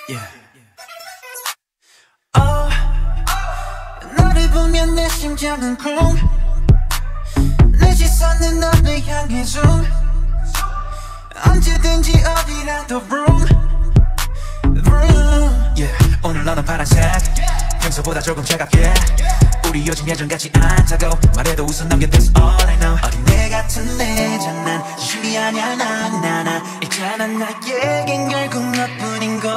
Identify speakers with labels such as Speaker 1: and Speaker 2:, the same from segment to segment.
Speaker 1: Yeah. 너를 보면 내 심장은 쿵 내 시선은 너를 향해 zoom 언제든지 어디라도 vroom vroom. Yeah. 오늘 너는 파란색 평소보다 조금 차갑게 우리 요즘 예전같지 않다고 말해도 웃어 넘겨 That's all I know. 어린애 같은 내장 난 진심이 아냐 나나나 있잖아 나에겐 결국 너뿐인걸.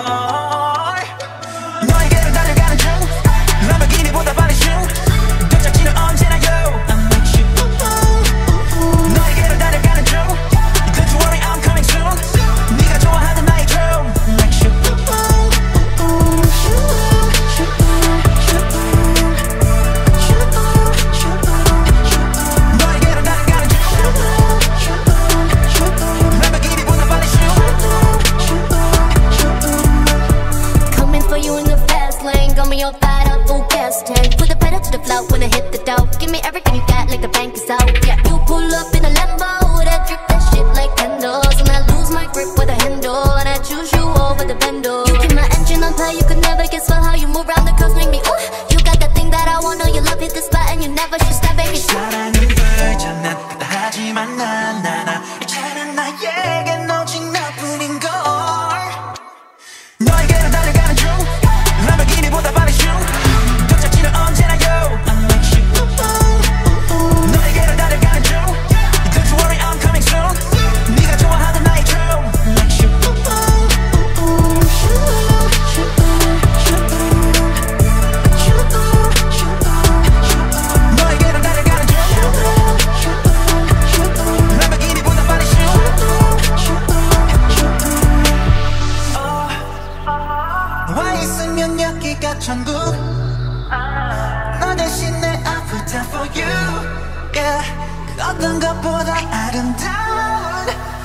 Speaker 1: 너에게로 달려가는 중 람보르기니보다 빨리 슝 도착지는 언제나 yo I'm like you. 너에게로 달려가는 중 Don't you worry I'm coming soon 네가 좋아하는 나의 drone Like you. 너에게로 달려가는 중 람보르기니보다 빨리 슝
Speaker 2: Coming for you in the fast lane, got me all fired up, full gas tank. Put the pedal to the floor when I hit the door. Give me everything you got, like the bank is out. Yeah, you pull up in a Lambo, that drip that shit like candles, and I lose my grip with a handle, and I choose you over the bando. You keep my engine on fire, you could never guess for how you move around the coast, make me ooh. You got that thing that I want, know your love hit the spot, and you never should stop, baby.
Speaker 1: 사랑은 불전난 그다 하지만 나나나 있잖아 나에겐 오직 너뿐인걸. 너에게로 달려가는 중 람보르기니보다 빨리 슝 도착지는 언제나 yo I'm like you. 너에게로 달려가는 중 Don't you worry I'm coming soon 네가 좋아하는 나의 drone Like you. 너에게로 달려가는 중 람보르기니보다 빨리 슝 너와 있으면 여기가 천국 너 대신 내 아프다 for you. Yeah. 그 어떤 것보다 아름다운